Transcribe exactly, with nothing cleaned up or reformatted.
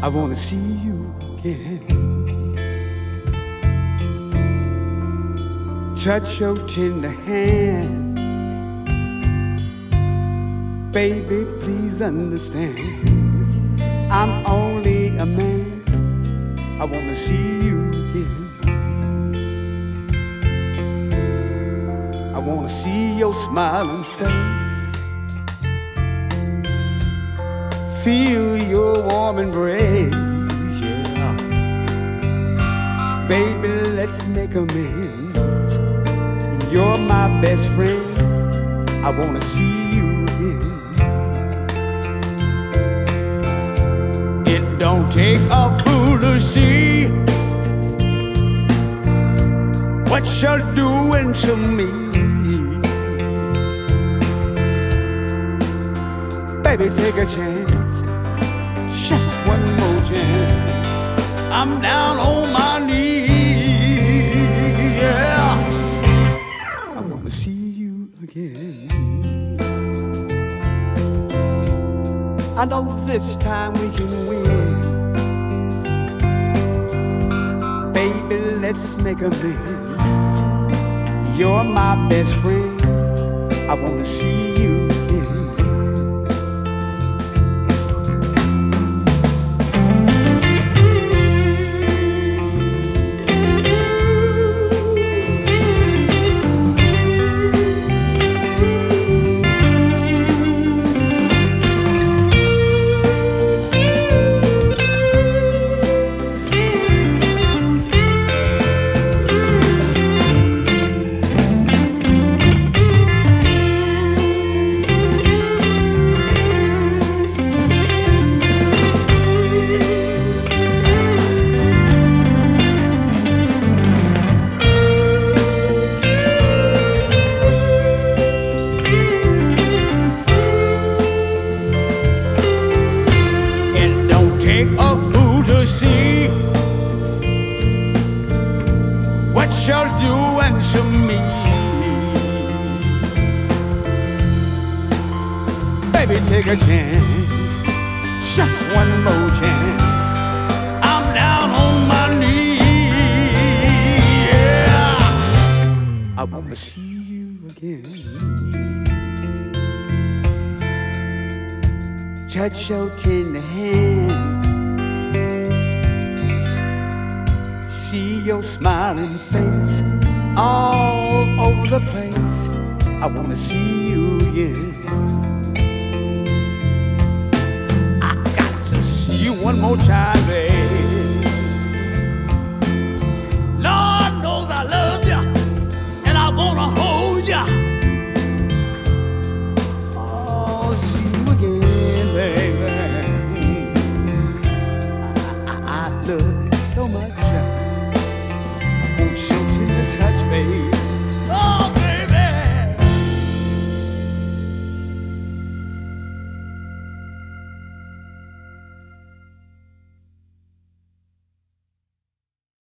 wanna see you again. Touch your tender hand. Baby, please understand, I'm only a man. I wanna see you again. I wanna see your smiling face, feel your warm embrace, yeah. Baby, let's make amends. You're my best friend. I wanna see you again. It don't take a fool to see what you're doing to me. Baby, take a chance, just one more chance. I'm down on my knees, yeah. I wanna see you again. I know this time we can win. Baby, let's make amends. You're my best friend. I wanna see you again. See what you're doing to me. Baby, take a chance, just one more chance. I'm down on my knees, yeah. I wanna see you again. Touch your tender hand, see your smiling face all over the place. I wanna see you again. I got to see you one more time, babe.